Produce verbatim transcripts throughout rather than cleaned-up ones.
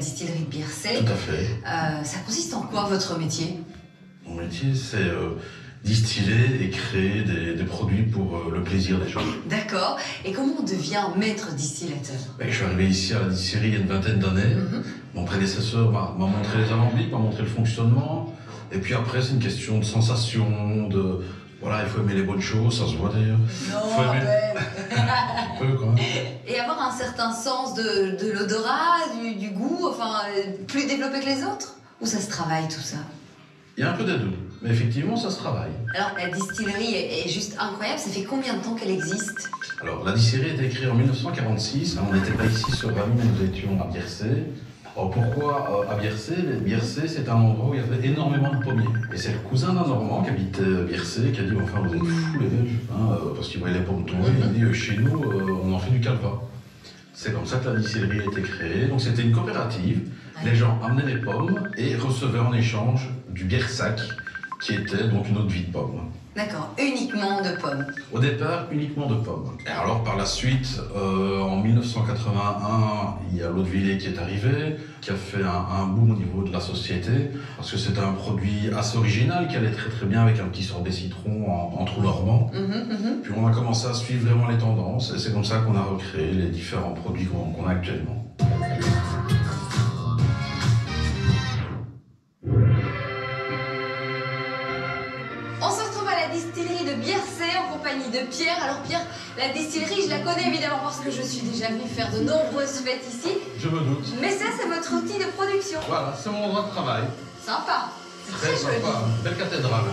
distillerie de Biercé. Tout à fait. Euh, ça consiste en quoi, votre métier? Mon métier, c'est euh, distiller et créer des, des produits pour euh, le plaisir des gens. D'accord. Et comment on devient maître distillateur? Ben, je suis arrivé ici à la distillerie il y a une vingtaine d'années. Mm-hmm. Mon prédécesseur m'a montré les alambics, m'a montré le fonctionnement. Et puis après, c'est une question de sensation, de... Voilà, il faut aimer les bonnes choses, ça se voit d'ailleurs. Non, aimer... mais... un peu, quand même. Et avoir un certain sens de, de l'odorat, du, du goût, enfin, plus développé que les autres? Ou ça se travaille, tout ça? Il y a un peu des deux, mais effectivement, ça se travaille. Alors, la distillerie est, est juste incroyable. Ça fait combien de temps qu'elle existe? Alors, la distillerie a été créée en mille neuf cent quarante-six. On n'était pas ici sur Ramon, nous étions à Biercé. Alors, pourquoi euh, à Biercé? Biercé, c'est un endroit où il y avait énormément de pommiers. Et c'est le cousin d'un Normand qui habitait Biercé qui a dit, enfin, vous êtes fous les Belges, hein, euh, parce qu'il voyait les pommes tomber. Il dit, euh, chez nous, euh, on en fait du calva. C'est comme ça que la distillerie a été créée. Donc, c'était une coopérative. Les gens amenaient les pommes et recevaient en échange du Biersac, qui était donc une eau de vie de pomme. D'accord, uniquement de pommes. Au départ, uniquement de pommes. Et alors, par la suite, euh, en mille neuf cent quatre-vingt-un, il y a l'eau de Villers qui est arrivé, qui a fait un, un boom au niveau de la société, parce que c'était un produit assez original, qui allait très très bien avec un petit sorbet citron en, en trou normand. Mmh, mmh. Puis on a commencé à suivre vraiment les tendances, et c'est comme ça qu'on a recréé les différents produits qu'on qu'on a actuellement. Distillerie de Biercé en compagnie de Pierre. Alors Pierre, la distillerie, je la connais évidemment parce que je suis déjà venue faire de nombreuses fêtes ici. Je me doute. Mais ça, c'est votre outil de production. Voilà, c'est mon endroit de travail. Sympa. Très, très sympa. Joli. Belle cathédrale.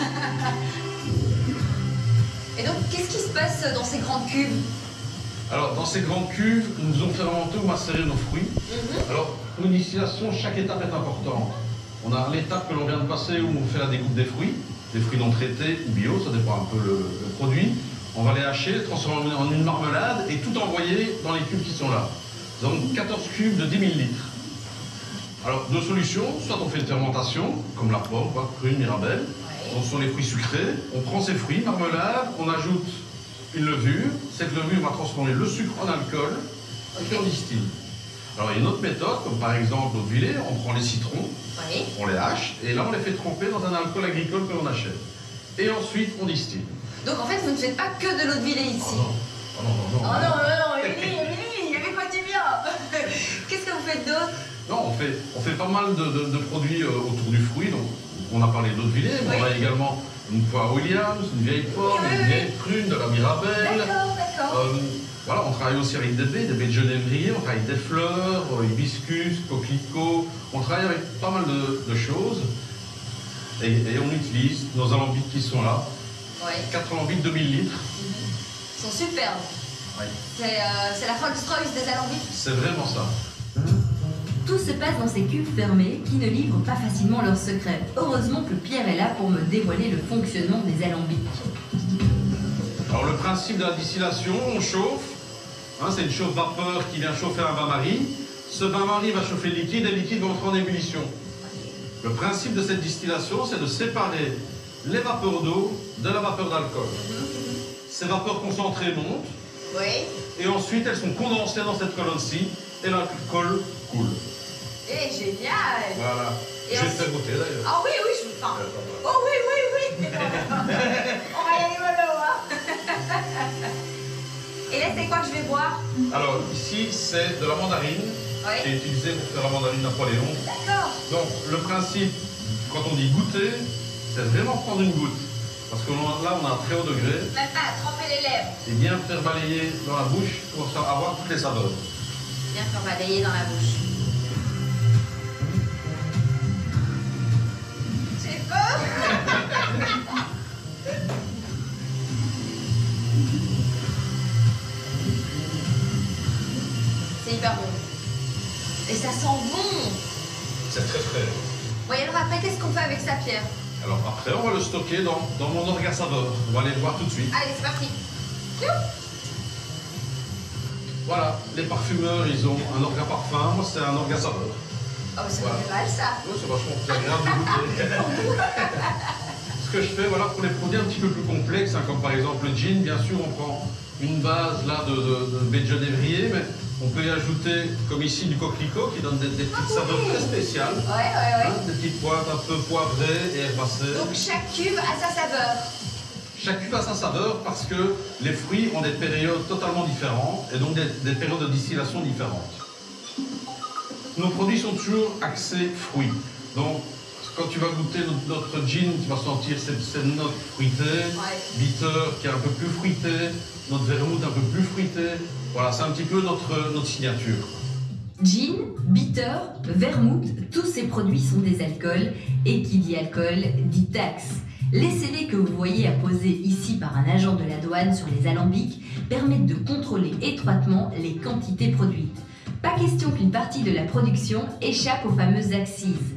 Et donc, qu'est-ce qui se passe dans ces grandes cuves? Alors, dans ces grandes cuves, nous faisons fermenter ou macérer nos fruits. Mm-hmm. Alors, pour une distillation, chaque étape est importante. On a l'étape que l'on vient de passer où on fait la découpe des fruits. Des fruits non traités ou bio, ça dépend un peu le, le produit. On va les hacher, les transformer en une marmelade et tout envoyer dans les cubes qui sont là. Nous avons quatorze cubes de dix mille litres. Alors, deux solutions, soit on fait une fermentation, comme la pomme, quoi, prune, mirabelle. Ouais. Donc, ce sont les fruits sucrés. On prend ces fruits, marmelade, on ajoute une levure. Cette levure va transformer le sucre en alcool, et puis on distille. Alors, il y a une autre méthode, comme par exemple l'eau de Villers, on prend les citrons, oui. On les hache, et là on les fait tremper dans un alcool agricole que l'on achète. Et ensuite, on distille. Donc en fait, vous ne faites pas que de l'eau de Villers ici? Oh non, oh non, non, non. Oh non, non, non, Émilie, Émilie, avec quoi tu viens? Qu'est-ce que vous faites d'autre? Non, on fait, on fait pas mal de, de, de produits euh, autour du fruit. Donc, on a parlé d'eau de Villers, mais oui. On a également une poire Williams, une vieille pomme, oui, oui, une vieille prune, de la mirabelle. D'accord, d'accord. Euh, Voilà, on travaille aussi avec des baies, des baies de genévrier, on travaille avec des fleurs, euh, hibiscus, coquelicots, on travaille avec pas mal de, de choses. Et, et on utilise nos alambics qui sont là. Oui. quatre alambics de mille litres. Mm-hmm. Ils sont superbes. Oui. C'est euh, la Rolls-Royce des alambics. C'est vraiment ça. Tout se passe dans ces cuves fermées qui ne livrent pas facilement leurs secrets. Heureusement que Pierre est là pour me dévoiler le fonctionnement des alambics. Alors le principe de la distillation, on chauffe, hein, c'est une chauffe-vapeur qui vient chauffer un bain-marie. Ce bain-marie va chauffer le liquide et le liquide va entrer en ébullition. Le principe de cette distillation, c'est de séparer les vapeurs d'eau de la vapeur d'alcool. Ces vapeurs concentrées montent, oui. Et ensuite elles sont condensées dans cette colonne-ci et l'alcool coule. Eh, génial! Voilà. Et je vais ensuite... te faire goûter d'ailleurs. Ah oui, oui, je vous parle. Euh, oh oui, oui, oui. On va y aller mollo, hein. Et là, c'est quoi que je vais boire? Alors, ici, c'est de la mandarine, oui. Qui est utilisée pour faire la mandarine Napoléon. D'accord. Donc, le principe, quand on dit goûter, c'est vraiment prendre une goutte. Parce que là, on a un très haut degré. Même pas, tremper les lèvres. Et bien faire balayer dans la bouche pour avoir toutes les saveurs. Bien faire balayer dans la bouche. J'ai peur. C'est hyper bon. Et ça sent bon. C'est très frais. Bon, et alors après, qu'est-ce qu'on fait avec sa Pierre? Alors après, on va le stocker dans, dans mon orga saveur. On va aller le voir tout de suite. Allez, c'est parti. Voilà, les parfumeurs, ils ont un orga parfum. Moi, c'est un orga saveur. Oh, c'est voilà. Pas mal, ça. Oui, c'est vachement plus agréable de goûter. Ce que je fais, voilà, pour les produits un petit peu plus complexes, hein, comme par exemple le gin, bien sûr, on prend une base là de, de, de baie de genévrier, mais On peut y ajouter, comme ici, du coquelicot qui donne des, des petites ah, saveurs oui. très spéciales. Ouais, ouais, ouais. Hein, des petites pointes un peu poivrées et herbacées. Donc chaque cuve a sa saveur. Chaque cuve a sa saveur parce que les fruits ont des périodes totalement différentes et donc des, des périodes de distillation différentes. Nos produits sont toujours axés fruits. Donc, quand tu vas goûter notre, notre gin, tu vas sentir cette, cette note fruitée, ouais. bitter qui est un peu plus fruité, notre vermouth un peu plus fruité. Voilà, c'est un petit peu notre, notre signature. Gin, bitter, vermouth, tous ces produits sont des alcools et qui dit alcool dit taxe. Les scellés que vous voyez apposés ici par un agent de la douane sur les alambics permettent de contrôler étroitement les quantités produites. Pas question qu'une partie de la production échappe aux fameuses accises.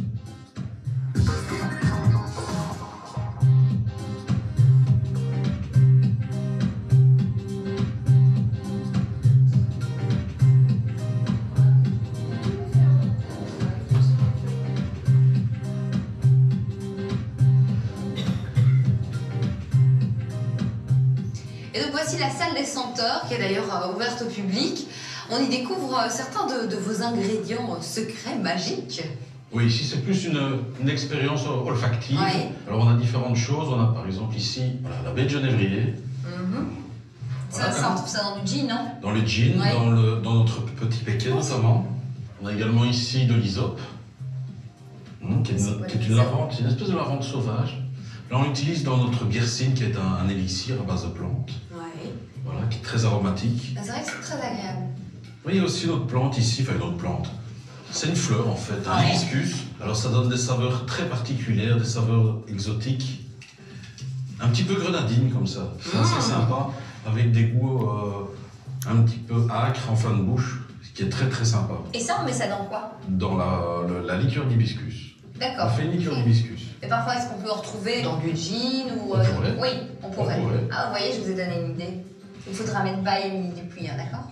Et donc voici la salle des senteurs, qui est d'ailleurs ouverte au public. On y découvre certains de, de vos ingrédients secrets, magiques. Oui, ici c'est plus une, une expérience olfactive. Oui. Alors on a différentes choses. On a par exemple ici voilà, la baie de genévrier. Mm-hmm. Voilà. Ça, ça, on trouve ça dans du gin, non? Dans le gin, oui. dans, le, dans notre petit péquet notamment. On a également ici de l'hysope, mmh, qui est une, qui est une lavande, c'est une espèce de lavande sauvage. Là on l'utilise dans notre biersine qui est un, un élixir à base de plantes. Oui. Voilà, qui est très aromatique. C'est vrai que c'est très agréable. Oui, il y a aussi notre plante ici, enfin une autre plante. C'est une fleur en fait, un ouais. hibiscus. Alors ça donne des saveurs très particulières, des saveurs exotiques. Un petit peu grenadine comme ça. C'est assez mmh. sympa, avec des goûts euh, un petit peu acres en fin de bouche, ce qui est très très sympa. Et ça, on met ça dans quoi? Dans la, la, la liqueur d'hibiscus. D'accord. On fait une liqueur d'hibiscus. Et parfois, est-ce qu'on peut en retrouver dans du gin ou... On euh... pourrait. Oui, on pourrait. on pourrait. Ah, vous voyez, je vous ai donné une idée. Il faudra mettre Baye et Émilie Dupuis, hein, d'accord?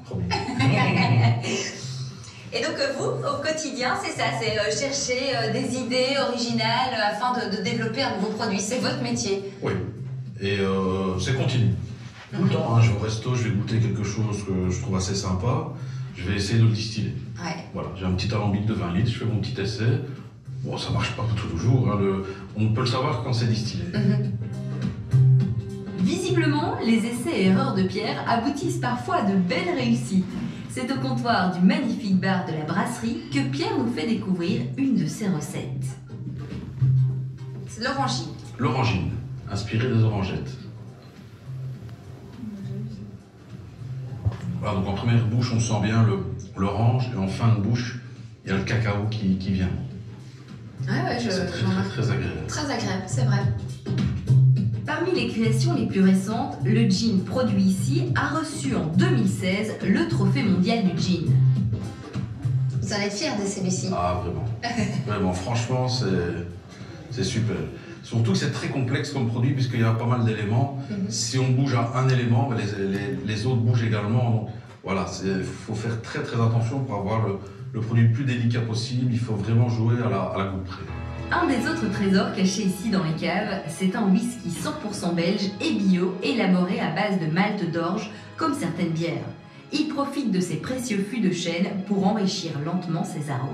Et donc vous, au quotidien, c'est ça, c'est euh, chercher euh, des idées originales euh, afin de, de développer un nouveau produit. C'est votre métier. Oui, et euh, c'est continu. Tout le mm-hmm. temps, hein, je vais au resto, je vais goûter quelque chose que je trouve assez sympa, je vais essayer de le distiller. Ouais. Voilà, j'ai un petit alambic de vingt litres, je fais mon petit essai. Bon, ça marche pas tous les jours, hein, le... on peut le savoir quand c'est distillé. Mm-hmm. Visiblement, les essais et erreurs de Pierre aboutissent parfois à de belles réussites. C'est au comptoir du magnifique bar de la brasserie que Pierre nous fait découvrir une de ses recettes. C'est l'orangine. L'orangine, inspirée des orangettes. Voilà, donc en première bouche, on sent bien l'orange, et en fin de bouche, il y a le cacao qui, qui vient. Ouais, ouais, je... C'est très, très, très agréable. Très agréable, c'est vrai. Parmi les créations les plus récentes, le gin produit ici a reçu en deux mille seize le trophée mondial du gin. Vous en êtes fiers de celui-ci? Ah, vraiment. Vraiment, franchement, c'est super. Surtout que c'est très complexe comme produit puisqu'il y a pas mal d'éléments. Mm-hmm. Si on bouge à un élément, les, les, les autres bougent également. Donc, voilà, il faut faire très très attention pour avoir le, le produit le plus délicat possible. Il faut vraiment jouer à la, à la goutte près. Un des autres trésors cachés ici dans les caves, c'est un whisky cent pour cent belge et bio, élaboré à base de malt d'orge, comme certaines bières. Il profite de ces précieux fûts de chêne pour enrichir lentement ses arômes.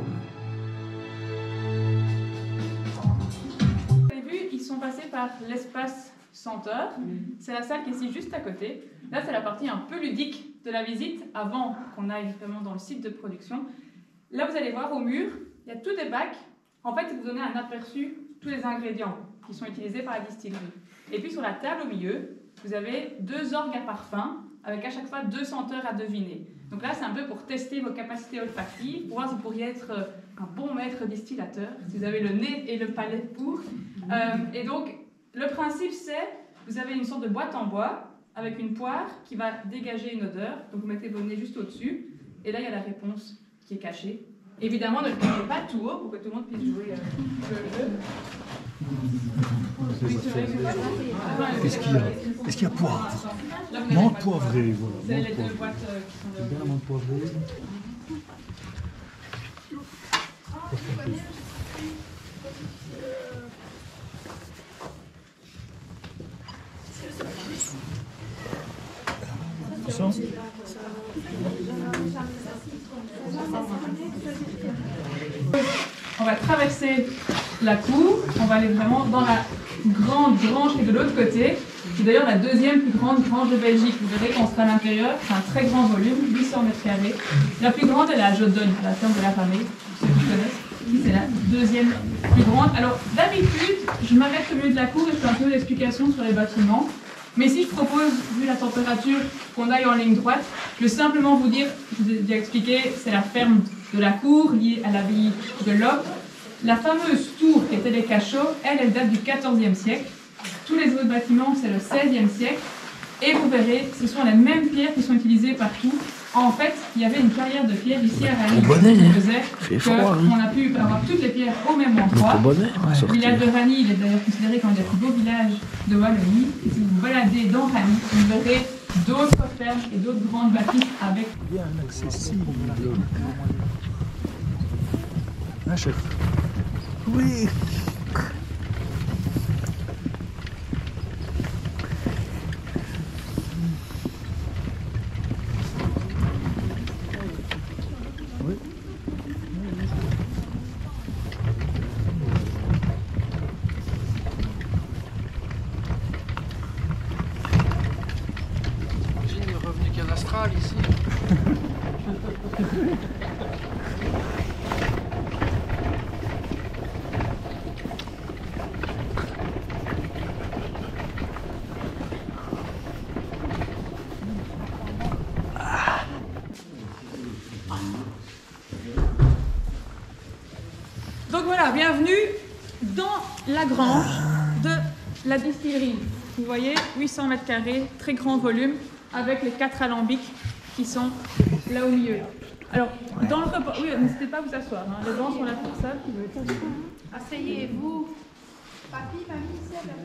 Vous avez vu, ils sont passés par l'espace senteur. C'est la salle qui est ici juste à côté. Là, c'est la partie un peu ludique de la visite, avant qu'on aille vraiment dans le site de production. Là, vous allez voir au mur, il y a tous des bacs. En fait, vous donnez un aperçu de tous les ingrédients qui sont utilisés par la distillerie. Et puis sur la table au milieu, vous avez deux orgues à parfum avec à chaque fois deux senteurs à deviner. Donc là, c'est un peu pour tester vos capacités olfactives, pour voir si vous pourriez être un bon maître distillateur, si vous avez le nez et le palais pour. Euh, et donc, le principe, c'est, vous avez une sorte de boîte en bois avec une poire qui va dégager une odeur. Donc vous mettez vos nez juste au-dessus, et là, il y a la réponse qui est cachée. Évidemment, ne le cachez pas tout haut pour que tout le monde puisse jouer euh, le jeu. Qu'est-ce qu'il y a? Est-ce qu'il y a poivre? Menthe poivrée, voilà. C'est les deux boîtes euh, qui sont C'est bien la menthe poivrée. Tu sens? va traverser la cour, on va aller vraiment dans la grande grange qui est de l'autre côté. C'est d'ailleurs la deuxième plus grande grange de Belgique. Vous verrez qu'on sera à l'intérieur, c'est un très grand volume, huit cents mètres carrés. La plus grande, elle est à Jodogne, à la ferme de la Famille, ceux qui connaissent. C'est la deuxième plus grande. Alors, d'habitude, je m'arrête au milieu de la cour et je fais un peu d'explications sur les bâtiments. Mais si je propose, vu la température, qu'on aille en ligne droite, je vais simplement vous dire, je vous ai déjà expliqué, c'est la ferme de la cour liée à l'abbaye de Lop. La fameuse tour qui était les cachots, elle, elle date du quatorzième siècle. Tous les autres bâtiments, c'est le seizième siècle. Et vous verrez, ce sont les mêmes pierres qui sont utilisées partout. En fait, il y avait une carrière de pierre ici à Rany qui faisait qu'on a pu avoir toutes les pierres au même endroit. Le village de Rany, il est d'ailleurs considéré comme un des plus beaux villages de Wallonie. Et si vous vous baladez dans Rany, vous verrez d'autres fermes et d'autres grandes bâtisses avec... Bien accessible. Un chef. Oui. Ici. Donc voilà, bienvenue dans la grange de la distillerie. Vous voyez, huit cents mètres carrés, très grand volume, avec les quatre alambics qui sont là au milieu. Alors, dans le repas, oui, n'hésitez pas à vous asseoir, hein. Les bancs sont là pour ça. Asseyez-vous. Papy, mamie, c'est là.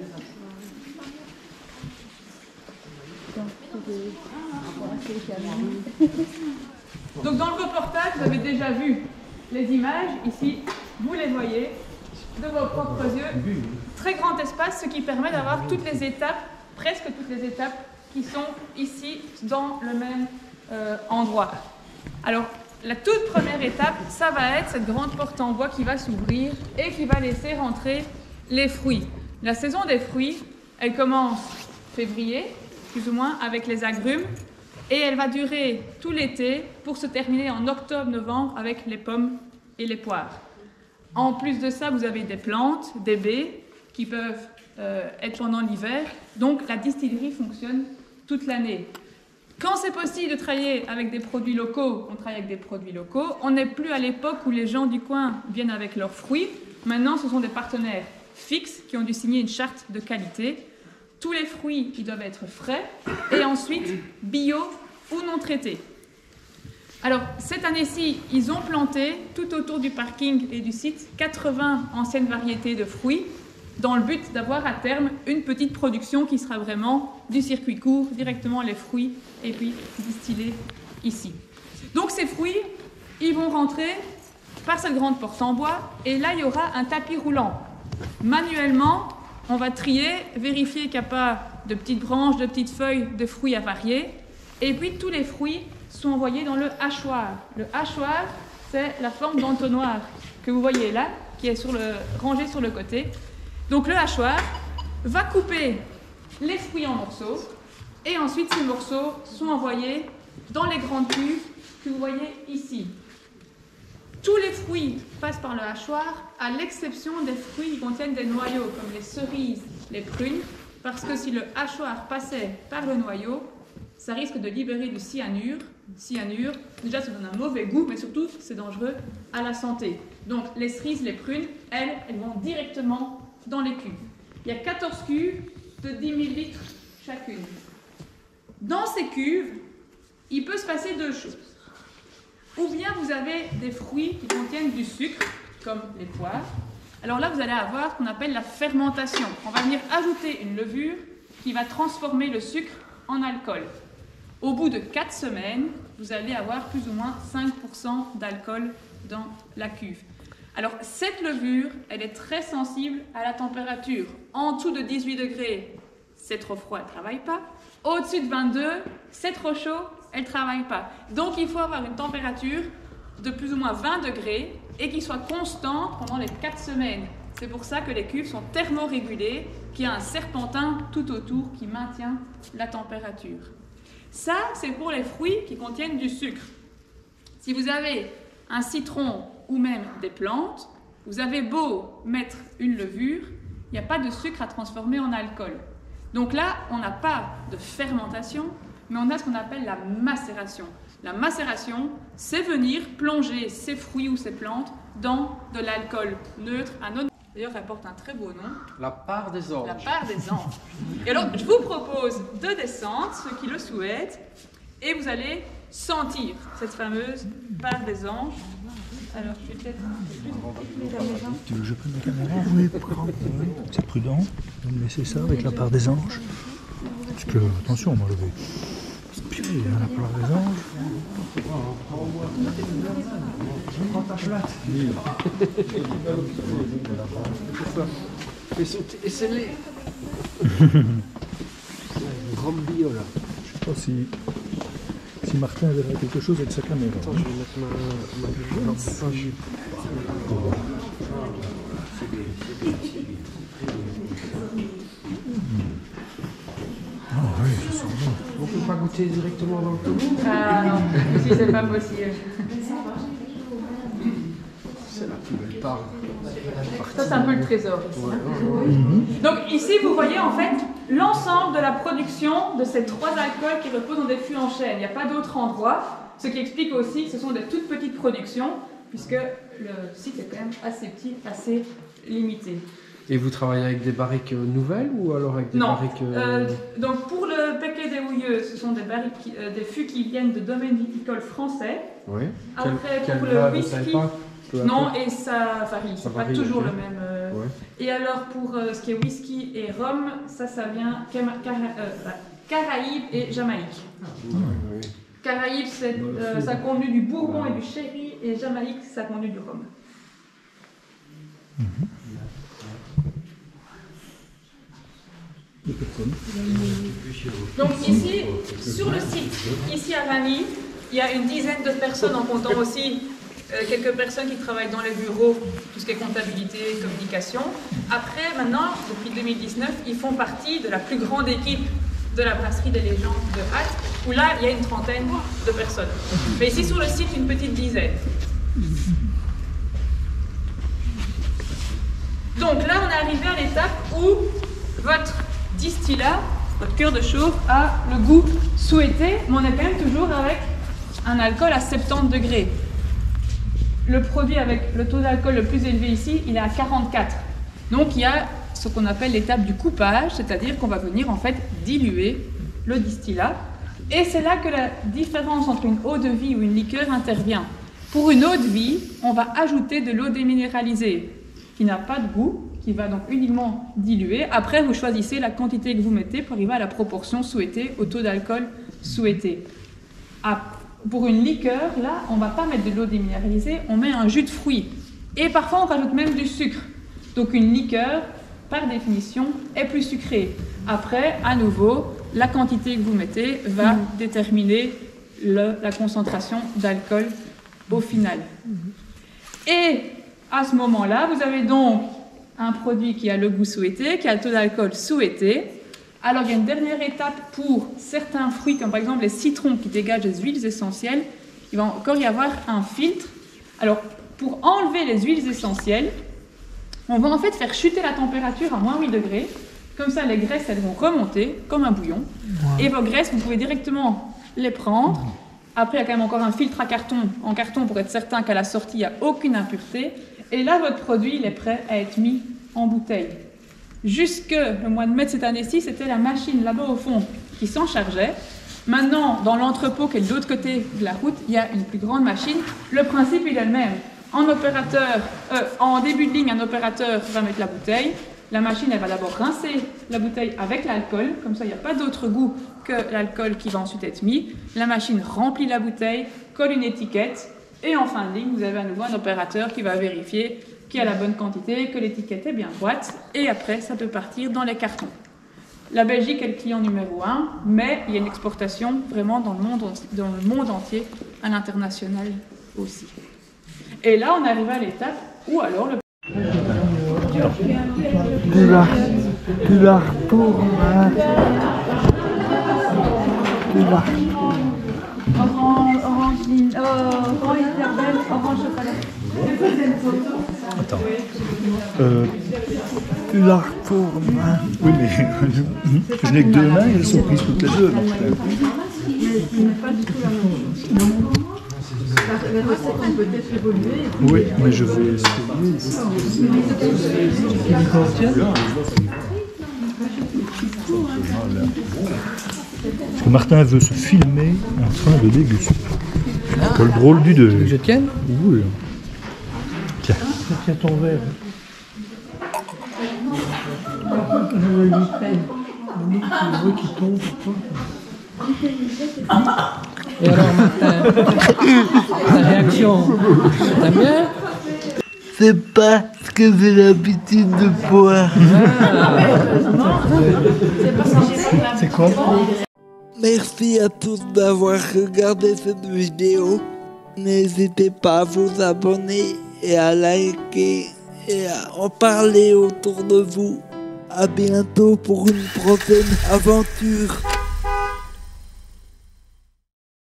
Donc dans le reportage, vous avez déjà vu les images. Ici, vous les voyez de vos propres yeux. Très grand espace, ce qui permet d'avoir toutes les étapes, presque toutes les étapes, qui sont ici dans le même euh, endroit. Alors, la toute première étape, ça va être cette grande porte en bois qui va s'ouvrir et qui va laisser rentrer les fruits. La saison des fruits, elle commence février, plus ou moins, avec les agrumes, et elle va durer tout l'été pour se terminer en octobre-novembre avec les pommes et les poires. En plus de ça, vous avez des plantes, des baies qui peuvent euh, être pendant l'hiver, donc la distillerie fonctionne toute l'année. Quand c'est possible de travailler avec des produits locaux, on travaille avec des produits locaux. On n'est plus à l'époque où les gens du coin viennent avec leurs fruits. Maintenant, ce sont des partenaires fixes qui ont dû signer une charte de qualité. Tous les fruits qui doivent être frais et ensuite bio ou non traités. Alors, cette année-ci, ils ont planté tout autour du parking et du site quatre-vingts anciennes variétés de fruits dans le but d'avoir à terme une petite production qui sera vraiment du circuit court, directement les fruits et puis distillés ici. Donc ces fruits, ils vont rentrer par cette grande porte en bois et là, il y aura un tapis roulant. Manuellement, on va trier, vérifier qu'il n'y a pas de petites branches, de petites feuilles, de fruits avariés. Et puis tous les fruits sont envoyés dans le hachoir. Le hachoir, c'est la forme d'entonnoir que vous voyez là, qui est sur le, rangé sur le côté. Donc le hachoir va couper les fruits en morceaux et ensuite ces morceaux sont envoyés dans les grandes cuves que vous voyez ici. Tous les fruits passent par le hachoir à l'exception des fruits qui contiennent des noyaux comme les cerises, les prunes, parce que si le hachoir passait par le noyau, ça risque de libérer du cyanure. Cyanure, déjà ça donne un mauvais goût, mais surtout c'est dangereux à la santé. Donc les cerises, les prunes, elles, elles vont directement dans les cuves. Il y a quatorze cuves de dix mille litres chacune. Dans ces cuves, il peut se passer deux choses. Ou bien vous avez des fruits qui contiennent du sucre, comme les poires. Alors là, vous allez avoir ce qu'on appelle la fermentation. On va venir ajouter une levure qui va transformer le sucre en alcool. Au bout de quatre semaines, vous allez avoir plus ou moins cinq pour cent d'alcool dans la cuve. Alors, cette levure, elle est très sensible à la température. En dessous de dix-huit degrés, c'est trop froid, elle ne travaille pas. Au-dessus de vingt-deux, c'est trop chaud, elle ne travaille pas. Donc, il faut avoir une température de plus ou moins vingt degrés et qui soit constante pendant les quatre semaines. C'est pour ça que les cuves sont thermorégulées, qu'il y a un serpentin tout autour qui maintient la température. Ça, c'est pour les fruits qui contiennent du sucre. Si vous avez un citron ou même des plantes, vous avez beau mettre une levure, il n'y a pas de sucre à transformer en alcool. Donc là, on n'a pas de fermentation, mais on a ce qu'on appelle la macération. La macération, c'est venir plonger ces fruits ou ces plantes dans de l'alcool neutre, anonyme. D'ailleurs, elle porte un très beau nom. La part des anges. La part des anges. Et alors, je vous propose de descendre, ceux qui le souhaitent, et vous allez sentir cette fameuse part des anges. Alors, je vais peut-être un peu plus... Tu veux que je prenne la caméra? Oui, prends. Oui, c'est prudent de me laisser ça avec la part des anges. Parce que, attention, moi, je vais inspirer hein, la part des anges. Prends ta plate. Fais sauter, et c'est les... Une grande bio, là. Je sais pas si... Si Martin verra quelque chose avec sa caméra. Attends, je vais mettre ma, ma vision. Ah oui, ça sent bon. On peut pas goûter directement dans le tonneau? Ah non, si c'est pas possible. C'est la plus belle part. Ça, c'est un peu le trésor ici. Ouais, Hein. ouais, ouais. Donc ici, vous voyez en fait l'ensemble de la production de ces trois alcools qui reposent dans des fûts en chêne. Il n'y a pas d'autre endroit, ce qui explique aussi que ce sont des toutes petites productions, puisque le site est quand même assez petit, assez limité. Et vous travaillez avec des barriques nouvelles ou alors avec des Non. barriques... Euh, donc pour le Péquet des Houilleux, ce sont des, barriques qui- euh, des fûts qui viennent de domaines viticoles français. Oui. Après, Quel- pour quel le grade, vous savez whisky... pas Peu à Non, peu. et ça varie, Ça c'est pas varie, toujours ok. le même. euh, Ouais. Et alors pour euh, ce qui est whisky et rhum, ça, ça vient Cama- Cara- euh, bah, Caraïbes et Jamaïque. Oui, oui. Caraïbes, c'est, euh, ça conduit du bourbon et du sherry, et Jamaïque, ça conduit du rhum. Donc ici, sur le site, ici à Ramy, il y a une dizaine de personnes en comptant aussi euh, quelques personnes qui travaillent dans les bureaux, tout ce qui est comptabilité, communication. Après, maintenant, depuis deux mille dix-neuf, ils font partie de la plus grande équipe de la brasserie des légendes de Hatt, où là, il y a une trentaine de personnes. Mais ici, sur le site, une petite dizaine. Donc là, on est arrivé à l'étape où votre distillat, votre cœur de chauffe, a le goût souhaité, mais on est quand même toujours avec un alcool à soixante-dix degrés. Le produit avec le taux d'alcool le plus élevé ici, il est à quarante-quatre. Donc il y a ce qu'on appelle l'étape du coupage, c'est-à-dire qu'on va venir en fait diluer le distillat. Et c'est là que la différence entre une eau de vie ou une liqueur intervient. Pour une eau de vie, on va ajouter de l'eau déminéralisée, qui n'a pas de goût, qui va donc uniquement diluer. Après, vous choisissez la quantité que vous mettez pour arriver à la proportion souhaitée, au taux d'alcool souhaité. Ah, pour une liqueur, là, on ne va pas mettre de l'eau déminéralisée, on met un jus de fruits. Et parfois, on rajoute même du sucre. Donc une liqueur, par définition, est plus sucrée. Après, à nouveau, la quantité que vous mettez va déterminer le, la concentration d'alcool au final. Et à ce moment-là, vous avez donc un produit qui a le goût souhaité, qui a le taux d'alcool souhaité. Alors, il y a une dernière étape pour certains fruits, comme par exemple les citrons qui dégagent des huiles essentielles. Il va encore y avoir un filtre. Alors, pour enlever les huiles essentielles, on va en fait faire chuter la température à moins huit degrés. Comme ça, les graisses, elles vont remonter comme un bouillon. Et vos graisses, vous pouvez directement les prendre. Après, il y a quand même encore un filtre à carton, en carton pour être certain qu'à la sortie, il n'y a aucune impureté. Et là, votre produit, il est prêt à être mis en bouteille. Jusque le mois de mai de cette année-ci, c'était la machine là-bas au fond qui s'en chargeait. Maintenant, dans l'entrepôt qui est de l'autre côté de la route, il y a une plus grande machine. Le principe, il est le même. En, opérateur, euh, en début de ligne, un opérateur va mettre la bouteille. La machine, elle va d'abord rincer la bouteille avec l'alcool. Comme ça, il n'y a pas d'autre goût que l'alcool qui va ensuite être mis. La machine remplit la bouteille, colle une étiquette. Et en fin de ligne, vous avez à nouveau un opérateur qui va vérifier qu'il y a la bonne quantité, que l'étiquette est bien droite. Et après, ça peut partir dans les cartons. La Belgique est le client numéro un, mais il y a une exportation vraiment dans le monde, dans le monde entier, à l'international aussi. Et là, on arrive à l'étape où alors le... Tu la, tu la retournes, hein. Tu la Orange, orange ligne, oh, orange hyperbelle, orange chocolat. Attends. Euh, tu la retournes, hein. oui, mais je n'ai que deux mains et elles sont prises toutes les deux. Donc, euh, Mais ce n'est pas du tout la même chose. Les recettes ont peut-être évolué. oui, mais je vais essayer. Parce que Martin veut se filmer en train de déguster. Quel drôle du deux. Je tienne? Oui. Tiens. Tiens ton verre. Le bruit qui tombe. Et alors Martin, ta réaction, t'aimes bien? C'est pas ce que j'ai l'habitude de boire. C'est quoi? Merci à tous d'avoir regardé cette vidéo. N'hésitez pas à vous abonner et à liker et à en parler autour de vous. À bientôt pour une prochaine aventure.